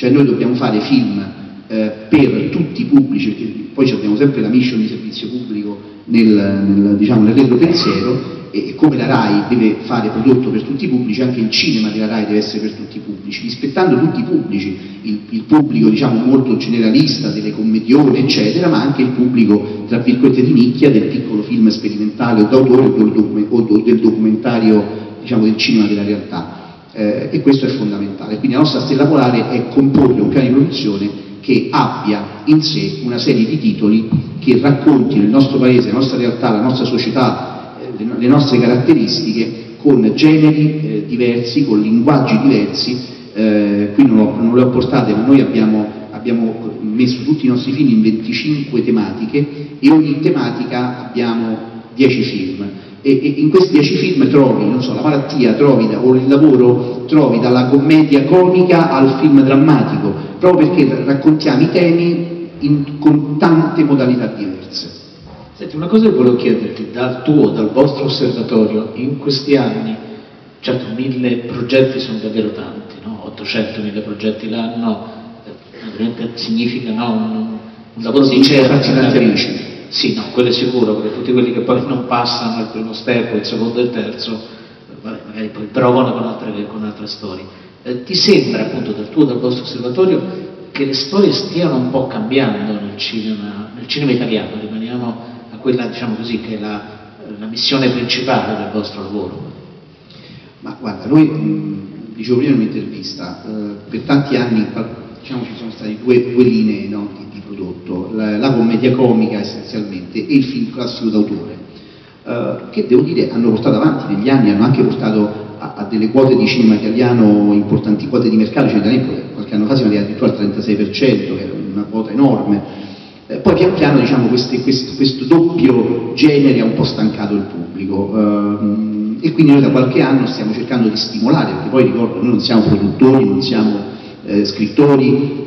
cioè noi dobbiamo fare film per tutti i pubblici, perché poi abbiamo sempre la mission di servizio pubblico diciamo, nel retro pensiero, e come la RAI deve fare prodotto per tutti i pubblici, anche il cinema della RAI deve essere per tutti i pubblici, rispettando tutti i pubblici, il pubblico diciamo molto generalista delle commedione eccetera, ma anche il pubblico tra virgolette di nicchia del piccolo film sperimentale o d'autore o del documentario diciamo del cinema della realtà, e questo è fondamentale. Quindi la nostra stella polare è comporre un piano di produzione che abbia in sé una serie di titoli che raccontino il nostro paese, la nostra realtà, la nostra società, le nostre caratteristiche con generi diversi, con linguaggi diversi. Qui non le ho portate, ma noi abbiamo messo tutti i nostri film in 25 tematiche e ogni tematica abbiamo 10 film. E in questi 10 film trovi, non so, la malattia, o il lavoro, trovi dalla commedia comica al film drammatico, proprio perché raccontiamo i temi con tante modalità diverse. Senti, una cosa che volevo chiederti, dal vostro osservatorio, in questi anni, certo 1000 progetti sono davvero tanti, no? 800.000 progetti l'anno, naturalmente significa no, un lavoro di certo. Sì, no, quello è sicuro, perché tutti quelli che poi non passano il primo step, il secondo e il terzo, magari poi provano con altre storie. Ti sembra appunto dal vostro osservatorio che le storie stiano un po' cambiando nel cinema italiano? Rimaniamo a quella, diciamo così, che è la missione principale del vostro lavoro. Ma guarda, noi, dicevo prima in un'intervista, per tanti anni diciamo, ci sono state due linee, no, di prodotto, la commedia comica essenzialmente e il film classico d'autore, che devo dire hanno portato avanti negli anni, hanno anche portato a delle quote di cinema italiano importanti, quote di mercato, qualche anno fa siamo arrivati addirittura al 36%, che era una quota enorme. Poi pian piano diciamo, questo doppio genere ha un po' stancato il pubblico, e quindi noi da qualche anno stiamo cercando di stimolare, perché poi ricordo, noi non siamo produttori, non siamo scrittori,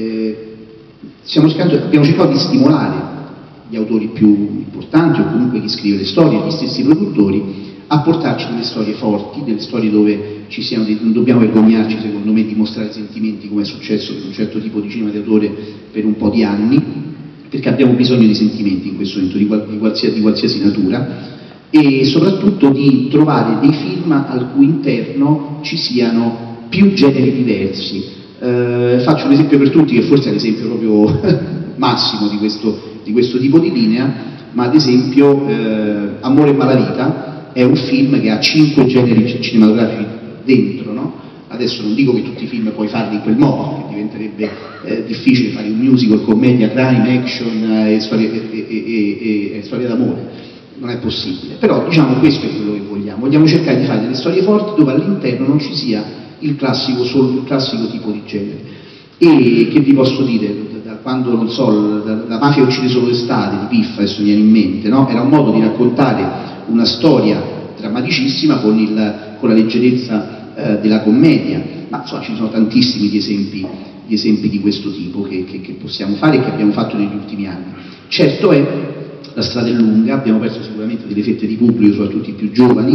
abbiamo cercato di stimolare gli autori più importanti o comunque chi scrive le storie, gli stessi produttori, a portarci delle storie forti, delle storie dove non dobbiamo vergognarci secondo me di mostrare sentimenti, come è successo per un certo tipo di cinema d'autore per un po' di anni, perché abbiamo bisogno di sentimenti in questo momento di qualsiasi natura, e soprattutto di trovare dei film al cui interno ci siano più generi diversi. Faccio un esempio per tutti, che forse è l'esempio proprio massimo di questo tipo di linea, ma ad esempio Amore e Malavita è un film che ha 5 generi cinematografici dentro, no? Adesso non dico che tutti i film puoi farli in quel modo, perché diventerebbe difficile fare un musical, commedia, crime, action e storia d'amore, non è possibile, però diciamo questo è quello che vogliamo cercare di fare delle storie forti dove all'interno non ci sia il classico tipo di genere. E che vi posso dire, da quando, non so, la mafia uccide solo l'estate di Piffa, adesso mi viene in mente, no? Era un modo di raccontare una storia drammaticissima con la leggerezza della commedia, ma insomma ci sono tantissimi di esempi di questo tipo che possiamo fare e che abbiamo fatto negli ultimi anni. Certo è, la strada è lunga, abbiamo perso sicuramente delle fette di pubblico, soprattutto i più giovani,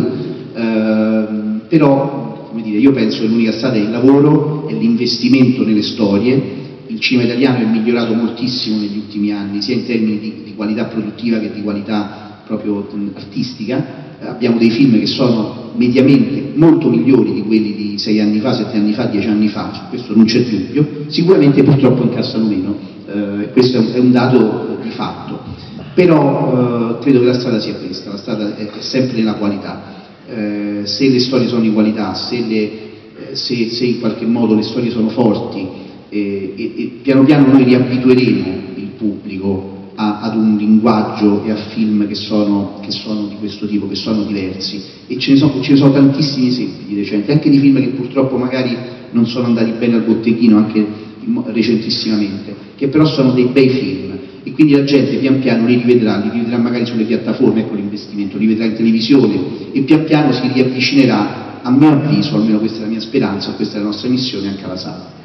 però come dire, io penso che l'unica strada è il lavoro, è l'investimento nelle storie. Il cinema italiano è migliorato moltissimo negli ultimi anni, sia in termini di qualità produttiva che di qualità proprio artistica. Abbiamo dei film che sono mediamente molto migliori di quelli di 6 anni fa, 7 anni fa, 10 anni fa, su questo non c'è dubbio. Sicuramente purtroppo incassano meno, questo è un dato di fatto, però credo che la strada sia questa, la strada è sempre nella qualità. Se le storie sono di qualità, se in qualche modo le storie sono forti, e piano piano noi riabitueremo il pubblico ad un linguaggio e a film che sono di questo tipo, che sono diversi, e ce ne sono tantissimi esempi di recenti, anche di film che purtroppo magari non sono andati bene al botteghino anche recentissimamente, che però sono dei bei film, e quindi la gente pian piano li rivedrà magari sulle piattaforme, ecco l'investimento, li vedrà in televisione e pian piano si riavvicinerà, a mio avviso, almeno questa è la mia speranza, questa è la nostra missione, anche alla sala.